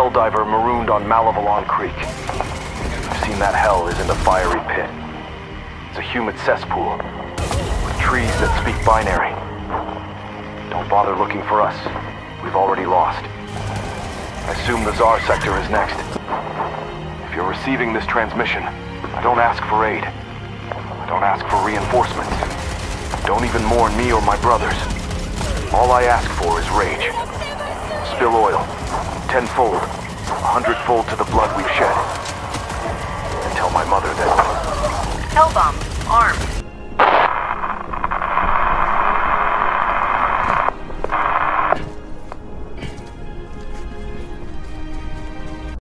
Helldiver marooned on Malevelon Creek. I've seen that hell isn't a fiery pit. It's a humid cesspool, with trees that speak binary. Don't bother looking for us. We've already lost. I assume the Tsar sector is next. If you're receiving this transmission, I don't ask for aid. I don't ask for reinforcements. Don't even mourn me or my brothers. All I ask for is rage. Spill oil. 10-fold. 100-fold to the blood we've shed.